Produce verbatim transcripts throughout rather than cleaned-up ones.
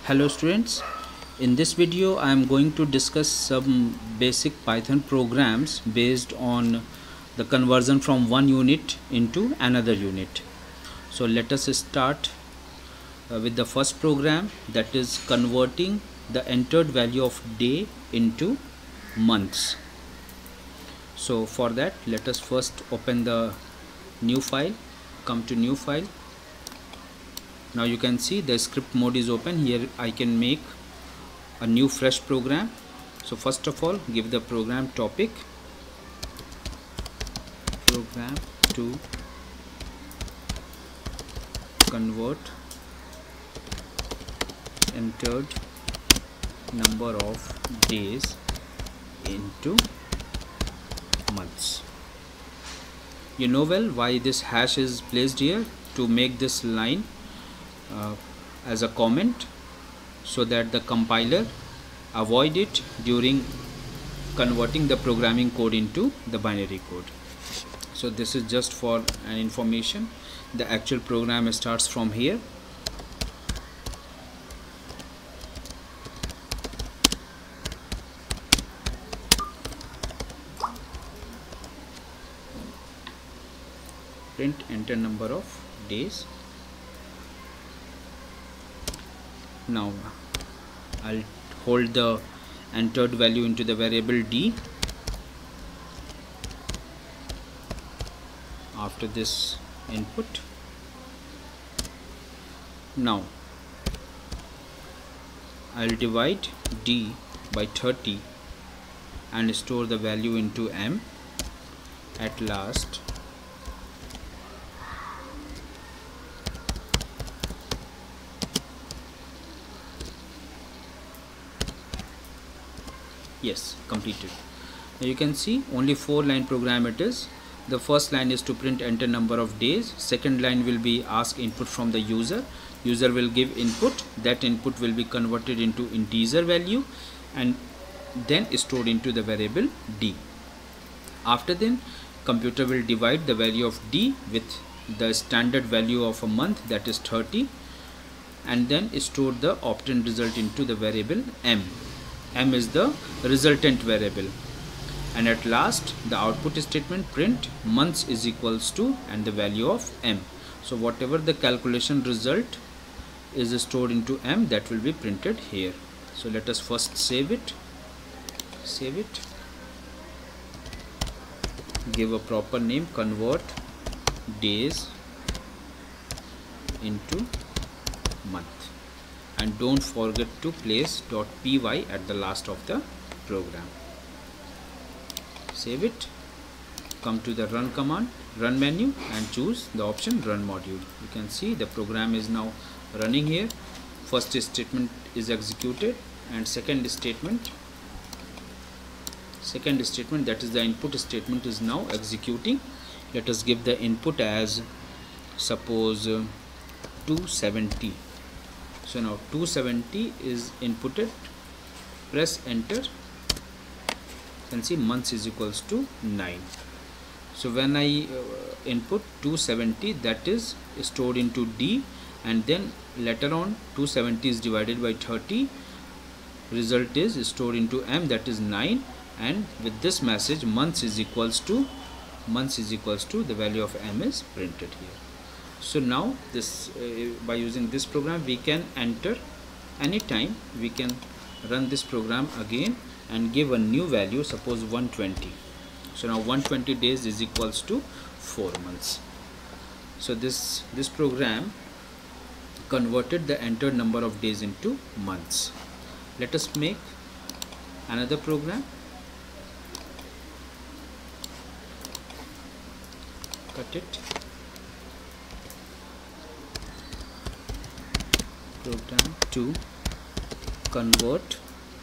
Hello students, in this video I am going to discuss some basic Python programs based on the conversion from one unit into another unit. So let us start uh, with the first program, that is converting the entered value of day into months. So for that, let us first open the new file, come to new file. Now you can see the script mode is open. Here I can make a new fresh program. So first of all, give the program topic, program to convert entered number of days into months. You know well why this hash is placed here, to make this line Uh, as a comment so that the compiler avoid it during converting the programming code into the binary code. So this is just for an information. The actual program starts from here. Print enter number of days. Now I'll hold the entered value into the variable d. After this input, now I'll divide d by thirty and store the value into m. At last yes, completed. Now you can see only four line program it is. The first line is to print enter number of days. Second line will be ask input from the user. User will give input. That input will be converted into integer value and then stored into the variable d. After then, computer will divide the value of d with the standard value of a month, that is thirty, and then store the obtained result into the variable m. M is the resultant variable, and at last the output statement print months is equals to and the value of m. So whatever the calculation result is stored into m, that will be printed here. So let us first save it. Save it. Give a proper name, convert days into month. And don't forget to place .py at the last of the program. Save it. Come to the run command, run menu, and choose the option run module. You can see the program is now running here. First statement is executed, and second statement second statement that is the input statement is now executing. Let us give the input as suppose uh, two seventy. So now two seventy is inputted. Press enter. You can see months is equals to nine. So when I uh, input two seventy, that is stored into d, and then later on two seventy is divided by thirty. Result is stored into m, that is nine, and with this message months is equals to months is equals to the value of m is printed here. So now this uh, by using this program we can enter anytime. We can run this program again and give a new value, suppose one twenty. So now one hundred twenty days is equals to four months. So this this program converted the entered number of days into months. Let us make another program. Cut it. Program to convert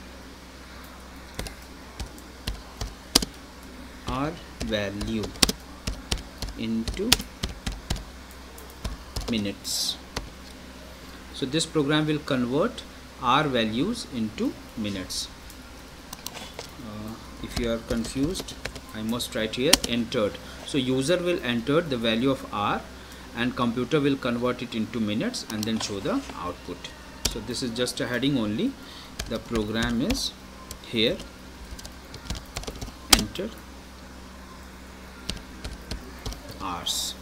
R value into minutes. So this program will convert R values into minutes. Uh, if you are confused, I must write here entered. So user will enter the value of R and computer will convert it into minutes and then show the output. So this is just a heading only. The program is here. Enter hours.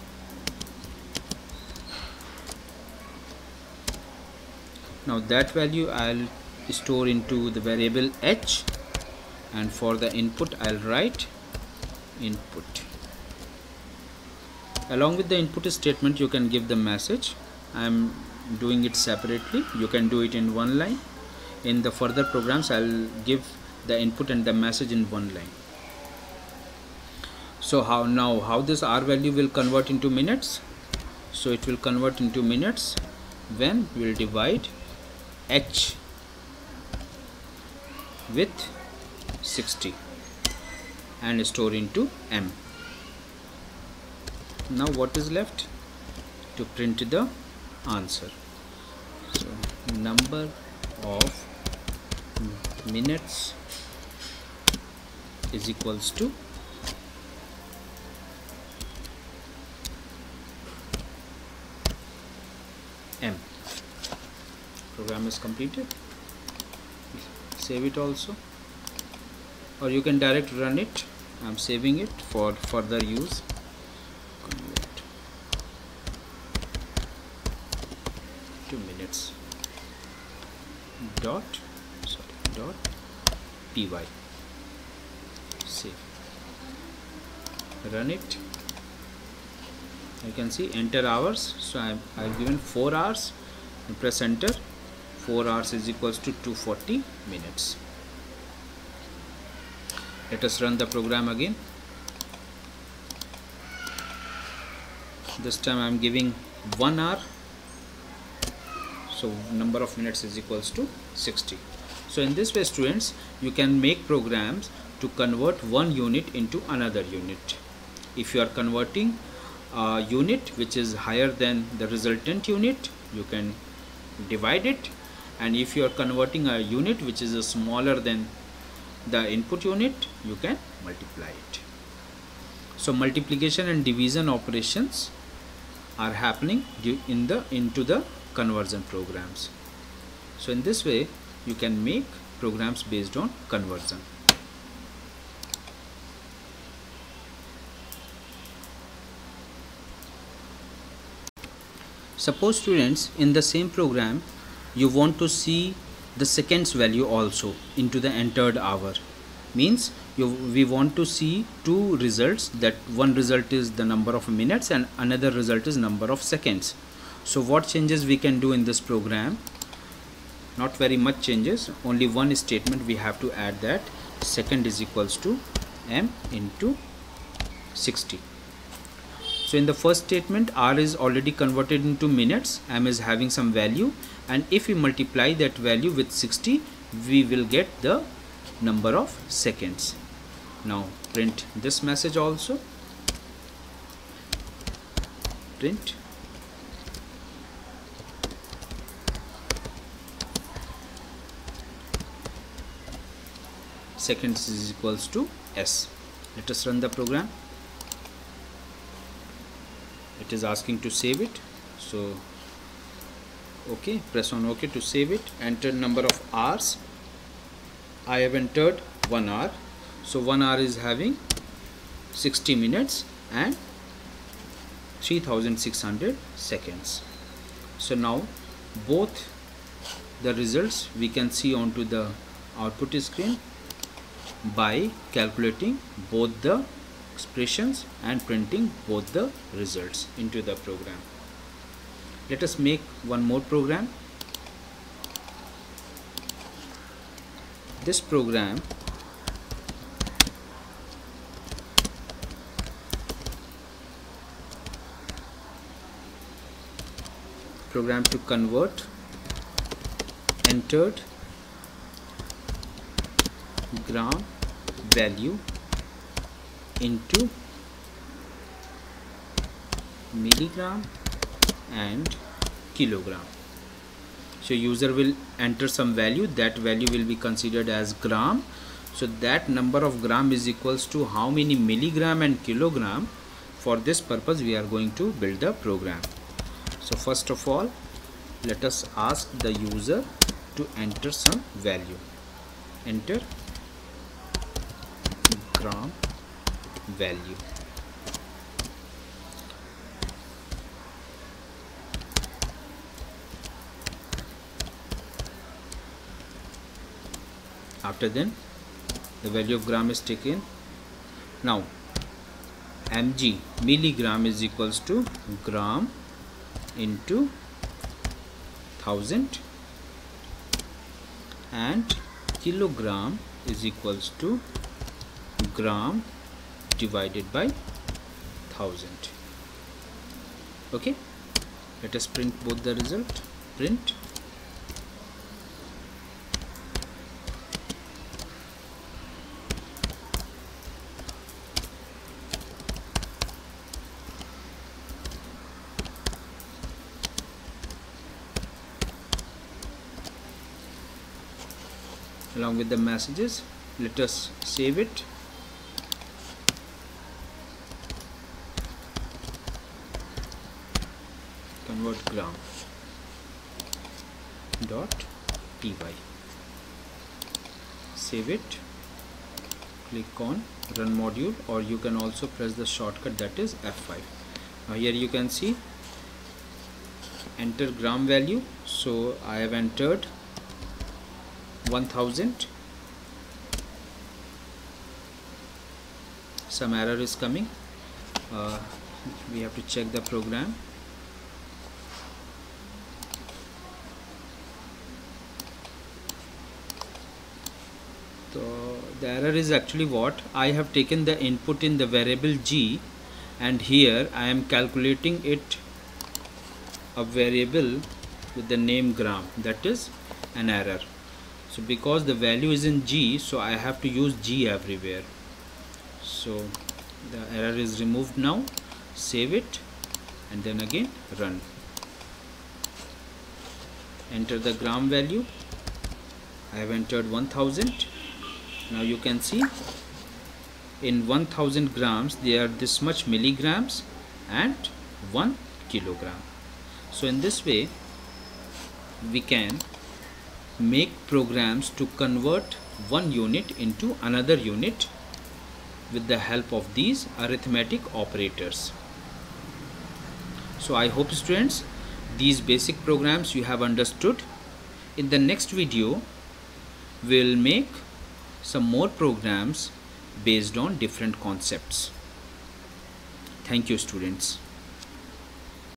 Now that value I'll store into the variable h, and for the input I'll write input. Along with the input statement you can give the message. I'm doing it separately. You can do it in one line. In the further programs I'll give the input and the message in one line. So how now how this R value will convert into minutes? So it will convert into minutes when we will divide h with sixty and store into m. Now what is left? To print the answer. So number of minutes is equals to m. Program is completed. Save it also, or you can direct run it. I'm saving it for further use. Convert to minutes dot sorry dot py. Save, run it. You can see enter hours. So I've, I've given four hours and press enter. Four hours is equals to two hundred forty minutes. Let us run the program again. This time I am giving one hour, so number of minutes is equals to sixty. So in this way, students, you can make programs to convert one unit into another unit. If you are converting a unit which is higher than the resultant unit, you can divide it, and if you are converting a unit which is smaller than the input unit, you can multiply it. So multiplication and division operations are happening in the into the conversion programs. So in this way you can make programs based on conversion. Suppose, students, in the same program you want to see the seconds value also into the entered hour. Means you we want to see two results, that one result is the number of minutes and another result is number of seconds. So what changes we can do in this program? Not very much changes, only one statement we have to add, that second is equals to m into sixty. So in the first statement, r is already converted into minutes, m is having some value, and if we multiply that value with sixty, we will get the number of seconds. Now print this message also. Print seconds is equals to s. Let us run the program. It is asking to save it, so okay, press on OK to save it. Enter number of hours. I have entered one hour, so one hour is having sixty minutes and three thousand six hundred seconds. So now both the results we can see onto the output screen by calculating both the expressions and printing both the results into the program. Let us make one more program. This program program to convert entered gram value into milligram and kilogram. So user will enter some value, that value will be considered as gram. So that number of gram is equals to how many milligram and kilogram. For this purpose we are going to build the program. So first of all let us ask the user to enter some value. Enter gram value. After then the value of gram is taken. Now mg, milligram, is equals to gram into thousand, and kilogram is equals to gram divided by thousand. Okay, let us print both the result. Print. Along with the messages, let us save it. Convert gram dot py. Save it. Click on run module, or you can also press the shortcut, that is F five. Now here you can see enter gram value. So I have entered one thousand. Some error is coming. Uh, we have to check the program. So the error is actually what? I have taken the input in the variable g, and here I am calculating it a variable with the name gram. That is an error. So because the value is in g, so I have to use g everywhere. So the error is removed now. Save it and then again run. Enter the gram value. I have entered one thousand. Now you can see in one thousand grams there are this much milligrams and one kilogram. So in this way we can make programs to convert one unit into another unit with the help of these arithmetic operators. So I hope, students, these basic programs you have understood. In the next video we'll make some more programs based on different concepts. Thank you, students.